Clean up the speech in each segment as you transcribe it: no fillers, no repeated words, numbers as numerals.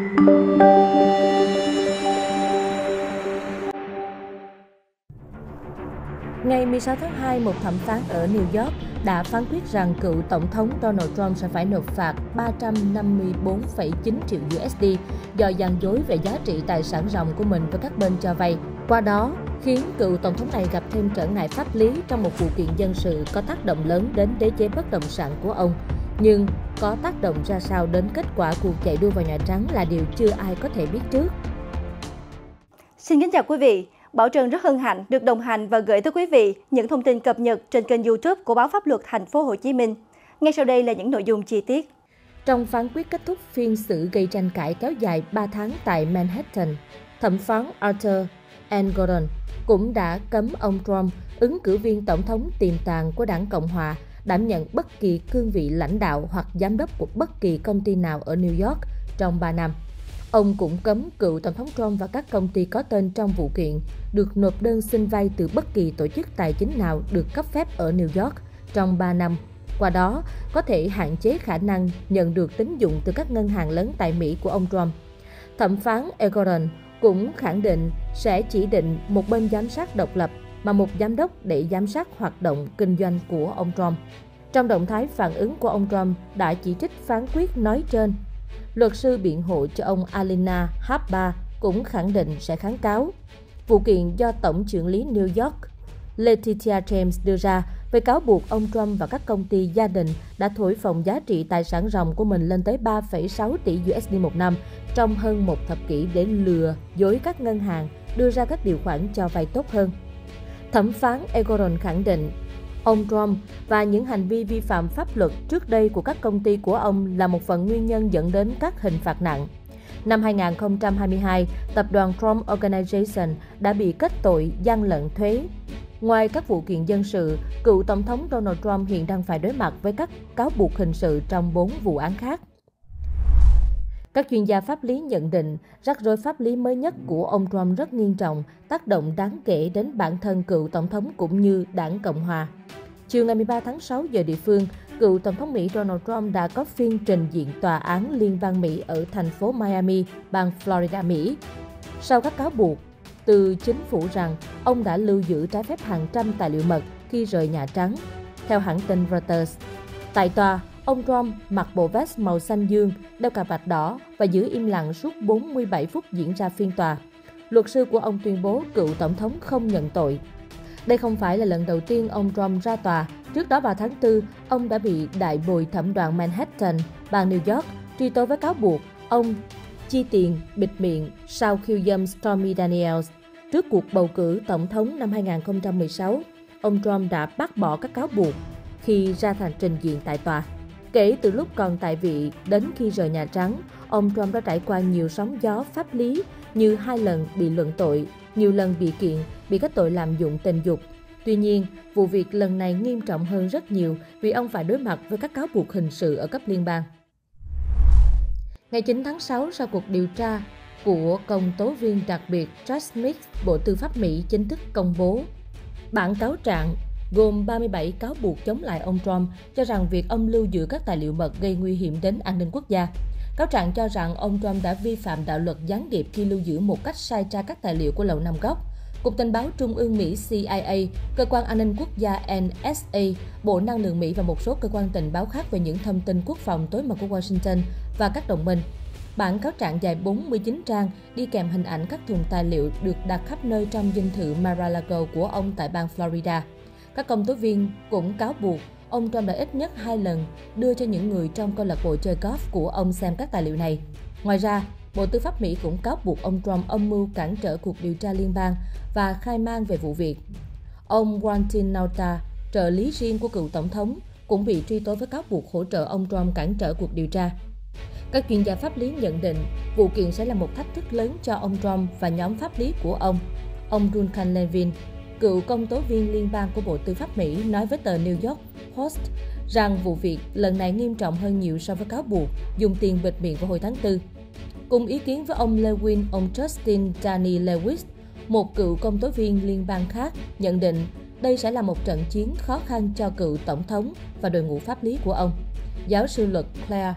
Ngày 16 tháng 2, một thẩm phán ở New York đã phán quyết rằng cựu Tổng thống Donald Trump sẽ phải nộp phạt 354,9 triệu USD do gian dối về giá trị tài sản ròng của mình với các bên cho vay. Qua đó, khiến cựu Tổng thống này gặp thêm trở ngại pháp lý trong một vụ kiện dân sự có tác động lớn đến đế chế bất động sản của ông. Nhưng có tác động ra sao đến kết quả cuộc chạy đua vào Nhà Trắng là điều chưa ai có thể biết trước. Xin kính chào quý vị. Bảo Trân rất hân hạnh được đồng hành và gửi tới quý vị những thông tin cập nhật trên kênh YouTube của Báo Pháp Luật Thành phố Hồ Chí Minh. Ngay sau đây là những nội dung chi tiết. Trong phán quyết kết thúc phiên xử gây tranh cãi kéo dài 3 tháng tại Manhattan, thẩm phán Arthur N. Gordon cũng đã cấm ông Trump, ứng cử viên tổng thống tiềm tàng của Đảng Cộng Hòa, đảm nhận bất kỳ cương vị lãnh đạo hoặc giám đốc của bất kỳ công ty nào ở New York trong 3 năm. Ông cũng cấm cựu Tổng thống Trump và các công ty có tên trong vụ kiện được nộp đơn xin vay từ bất kỳ tổ chức tài chính nào được cấp phép ở New York trong 3 năm. Qua đó, có thể hạn chế khả năng nhận được tín dụng từ các ngân hàng lớn tại Mỹ của ông Trump. Thẩm phán Gordon cũng khẳng định sẽ chỉ định một bên giám sát độc lập mà một giám đốc để giám sát hoạt động kinh doanh của ông Trump. Trong động thái phản ứng của ông Trump đã chỉ trích phán quyết nói trên. Luật sư biện hộ cho ông Alina Habba cũng khẳng định sẽ kháng cáo. Vụ kiện do Tổng chưởng lý New York Letitia James đưa ra với cáo buộc ông Trump và các công ty gia đình đã thổi phồng giá trị tài sản ròng của mình lên tới 3,6 tỷ USD một năm trong hơn một thập kỷ để lừa dối các ngân hàng đưa ra các điều khoản cho vay tốt hơn. Thẩm phán Gordon khẳng định ông Trump và những hành vi vi phạm pháp luật trước đây của các công ty của ông là một phần nguyên nhân dẫn đến các hình phạt nặng. Năm 2022, tập đoàn Trump Organization đã bị kết tội gian lận thuế. Ngoài các vụ kiện dân sự, cựu Tổng thống Donald Trump hiện đang phải đối mặt với các cáo buộc hình sự trong 4 vụ án khác. Các chuyên gia pháp lý nhận định rắc rối pháp lý mới nhất của ông Trump rất nghiêm trọng, tác động đáng kể đến bản thân cựu Tổng thống cũng như Đảng Cộng Hòa. Chiều ngày 13 tháng 6 giờ địa phương, cựu Tổng thống Mỹ Donald Trump đã có phiên trình diện tòa án liên bang Mỹ ở thành phố Miami, bang Florida, Mỹ. Sau các cáo buộc từ chính phủ rằng ông đã lưu giữ trái phép hàng trăm tài liệu mật khi rời Nhà Trắng, theo hãng tin Reuters. Tại tòa, ông Trump mặc bộ vest màu xanh dương, đeo cà vạt đỏ và giữ im lặng suốt 47 phút diễn ra phiên tòa. Luật sư của ông tuyên bố cựu tổng thống không nhận tội. Đây không phải là lần đầu tiên ông Trump ra tòa. Trước đó vào tháng 4, ông đã bị đại bồi thẩm đoàn Manhattan, bang New York, truy tố với cáo buộc ông chi tiền bịt miệng sau khiêu dâm Stormy Daniels. Trước cuộc bầu cử tổng thống năm 2016, ông Trump đã bác bỏ các cáo buộc khi ra thành trình diện tại tòa. Kể từ lúc còn tại vị đến khi rời Nhà Trắng, ông Trump đã trải qua nhiều sóng gió pháp lý như 2 lần bị luận tội, nhiều lần bị kiện, bị kết tội lạm dụng tình dục. Tuy nhiên, vụ việc lần này nghiêm trọng hơn rất nhiều vì ông phải đối mặt với các cáo buộc hình sự ở cấp liên bang. Ngày 9 tháng 6, sau cuộc điều tra của công tố viên đặc biệt Jack Smith, Bộ Tư pháp Mỹ chính thức công bố bản cáo trạng gồm 37 cáo buộc chống lại ông Trump, cho rằng việc ông lưu giữ các tài liệu mật gây nguy hiểm đến an ninh quốc gia. Cáo trạng cho rằng ông Trump đã vi phạm đạo luật gián điệp khi lưu giữ một cách sai tra các tài liệu của Lầu Năm Góc. Cục Tình báo Trung ương Mỹ CIA, Cơ quan An ninh Quốc gia NSA, Bộ Năng lượng Mỹ và một số cơ quan tình báo khác về những thông tin quốc phòng tối mật của Washington và các đồng minh. Bản cáo trạng dài 49 trang đi kèm hình ảnh các thùng tài liệu được đặt khắp nơi trong dinh thự Mar-a-Lago của ông tại bang Florida. Các công tố viên cũng cáo buộc ông Trump đã ít nhất 2 lần đưa cho những người trong câu lạc bộ chơi golf của ông xem các tài liệu này. Ngoài ra, Bộ Tư pháp Mỹ cũng cáo buộc ông Trump âm mưu cản trở cuộc điều tra liên bang và khai man về vụ việc. Ông Quentin Nauta, trợ lý riêng của cựu tổng thống, cũng bị truy tố với cáo buộc hỗ trợ ông Trump cản trở cuộc điều tra. Các chuyên gia pháp lý nhận định vụ kiện sẽ là một thách thức lớn cho ông Trump và nhóm pháp lý của ông. Ông Duncan Levin, cựu công tố viên liên bang của Bộ Tư pháp Mỹ, nói với tờ New York Post rằng vụ việc lần này nghiêm trọng hơn nhiều so với cáo buộc dùng tiền bịt miệng vào hồi tháng 4. Cùng ý kiến với ông Lewin, ông Justin Danny Lewis, một cựu công tố viên liên bang khác, nhận định đây sẽ là một trận chiến khó khăn cho cựu tổng thống và đội ngũ pháp lý của ông. Giáo sư luật Claire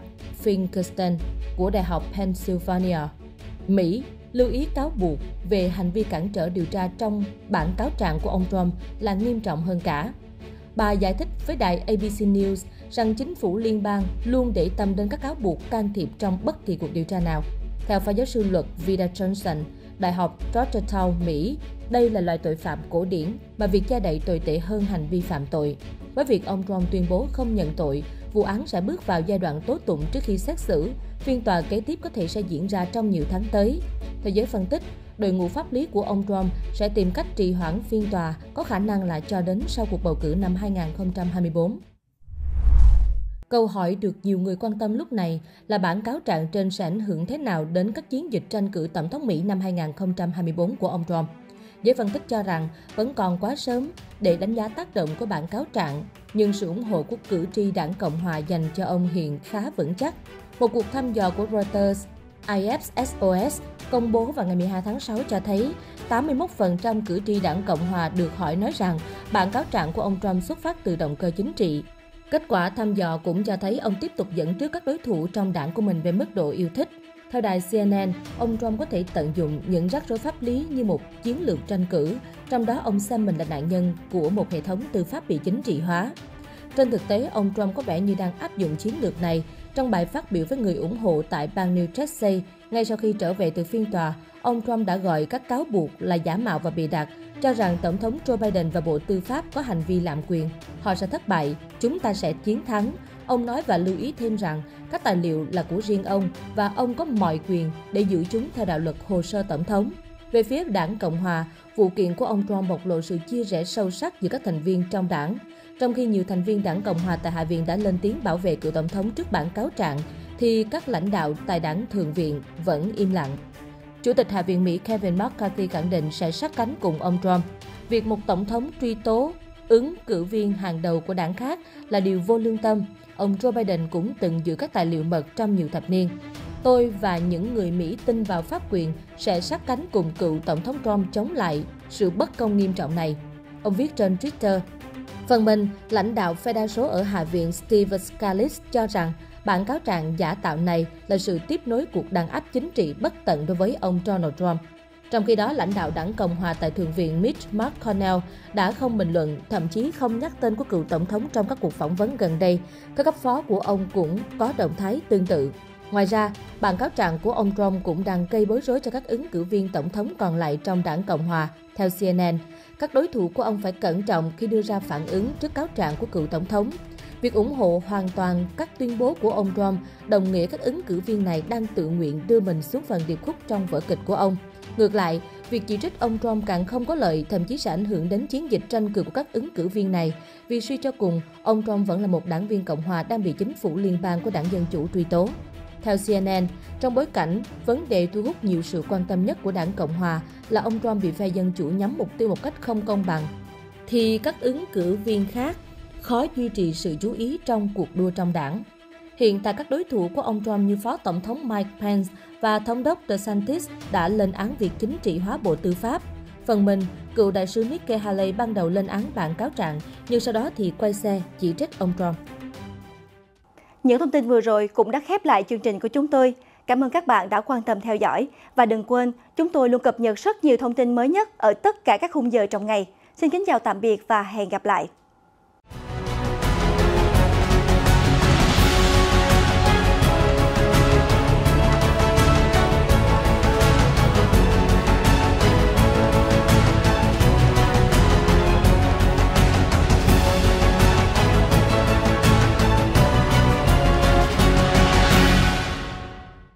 Finkelstein của Đại học Pennsylvania, Mỹ lưu ý cáo buộc về hành vi cản trở điều tra trong bản cáo trạng của ông Trump là nghiêm trọng hơn cả. Bà giải thích với đài ABC News rằng chính phủ liên bang luôn để tâm đến các cáo buộc can thiệp trong bất kỳ cuộc điều tra nào. Theo phó giáo sư luật Vida Johnson, Đại học Georgetown, Mỹ, đây là loại tội phạm cổ điển mà việc che đậy tồi tệ hơn hành vi phạm tội. Với việc ông Trump tuyên bố không nhận tội, vụ án sẽ bước vào giai đoạn tố tụng trước khi xét xử. Phiên tòa kế tiếp có thể sẽ diễn ra trong nhiều tháng tới. Theo giới phân tích, đội ngũ pháp lý của ông Trump sẽ tìm cách trì hoãn phiên tòa, có khả năng là cho đến sau cuộc bầu cử năm 2024. Câu hỏi được nhiều người quan tâm lúc này là bản cáo trạng trên sẽ ảnh hưởng thế nào đến các chiến dịch tranh cử tổng thống Mỹ năm 2024 của ông Trump. Giới phân tích cho rằng vẫn còn quá sớm để đánh giá tác động của bản cáo trạng, nhưng sự ủng hộ của cử tri đảng Cộng hòa dành cho ông hiện khá vững chắc. Một cuộc thăm dò của Reuters, Ipsos công bố vào ngày 12 tháng 6 cho thấy 81% cử tri đảng Cộng hòa được hỏi nói rằng bản cáo trạng của ông Trump xuất phát từ động cơ chính trị. Kết quả thăm dò cũng cho thấy ông tiếp tục dẫn trước các đối thủ trong đảng của mình về mức độ yêu thích. Theo đài CNN, ông Trump có thể tận dụng những rắc rối pháp lý như một chiến lược tranh cử, trong đó ông xem mình là nạn nhân của một hệ thống tư pháp bị chính trị hóa. Trên thực tế, ông Trump có vẻ như đang áp dụng chiến lược này. Trong bài phát biểu với người ủng hộ tại bang New Jersey, ngay sau khi trở về từ phiên tòa, ông Trump đã gọi các cáo buộc là giả mạo và bịa đặt, cho rằng Tổng thống Joe Biden và Bộ Tư pháp có hành vi lạm quyền. Họ sẽ thất bại, chúng ta sẽ chiến thắng. Ông nói và lưu ý thêm rằng các tài liệu là của riêng ông và ông có mọi quyền để giữ chúng theo đạo luật hồ sơ tổng thống. Về phía đảng Cộng hòa, vụ kiện của ông Trump bộc lộ sự chia rẽ sâu sắc giữa các thành viên trong đảng. Trong khi nhiều thành viên đảng Cộng hòa tại Hạ viện đã lên tiếng bảo vệ cựu tổng thống trước bản cáo trạng, thì các lãnh đạo tại đảng Thượng viện vẫn im lặng. Chủ tịch Hạ viện Mỹ Kevin McCarthy khẳng định sẽ sát cánh cùng ông Trump. Việc một tổng thống truy tố ứng cử viên hàng đầu của đảng khác là điều vô lương tâm. Ông Joe Biden cũng từng giữ các tài liệu mật trong nhiều thập niên. Tôi và những người Mỹ tin vào pháp quyền sẽ sát cánh cùng cựu tổng thống Trump chống lại sự bất công nghiêm trọng này. Ông viết trên Twitter. Phần mình, lãnh đạo phe đa số ở Hạ viện Steve Scalise cho rằng bản cáo trạng giả tạo này là sự tiếp nối cuộc đàn áp chính trị bất tận đối với ông Donald Trump. Trong khi đó, lãnh đạo đảng Cộng hòa tại Thượng viện Mitch McConnell đã không bình luận, thậm chí không nhắc tên của cựu tổng thống trong các cuộc phỏng vấn gần đây. Các cấp phó của ông cũng có động thái tương tự. Ngoài ra, bản cáo trạng của ông Trump cũng đang gây bối rối cho các ứng cử viên tổng thống còn lại trong đảng Cộng hòa. Theo CNN, các đối thủ của ông phải cẩn trọng khi đưa ra phản ứng trước cáo trạng của cựu tổng thống. Việc ủng hộ hoàn toàn các tuyên bố của ông Trump đồng nghĩa các ứng cử viên này đang tự nguyện đưa mình xuống phần điệp khúc trong vở kịch của ông. Ngược lại, việc chỉ trích ông Trump càng không có lợi, thậm chí sẽ ảnh hưởng đến chiến dịch tranh cử của các ứng cử viên này. Vì suy cho cùng, ông Trump vẫn là một đảng viên Cộng hòa đang bị chính phủ liên bang của đảng Dân Chủ truy tố. Theo CNN, trong bối cảnh vấn đề thu hút nhiều sự quan tâm nhất của đảng Cộng hòa là ông Trump bị phe Dân Chủ nhắm mục tiêu một cách không công bằng, thì các ứng cử viên khác khó duy trì sự chú ý trong cuộc đua trong đảng. Hiện tại các đối thủ của ông Trump như Phó Tổng thống Mike Pence và Thống đốc DeSantis đã lên án việc chính trị hóa Bộ Tư pháp. Phần mình, cựu đại sứ Nikki Haley ban đầu lên án bản cáo trạng, nhưng sau đó thì quay xe chỉ trích ông Trump. Những thông tin vừa rồi cũng đã khép lại chương trình của chúng tôi. Cảm ơn các bạn đã quan tâm theo dõi. Và đừng quên, chúng tôi luôn cập nhật rất nhiều thông tin mới nhất ở tất cả các khung giờ trong ngày. Xin kính chào tạm biệt và hẹn gặp lại.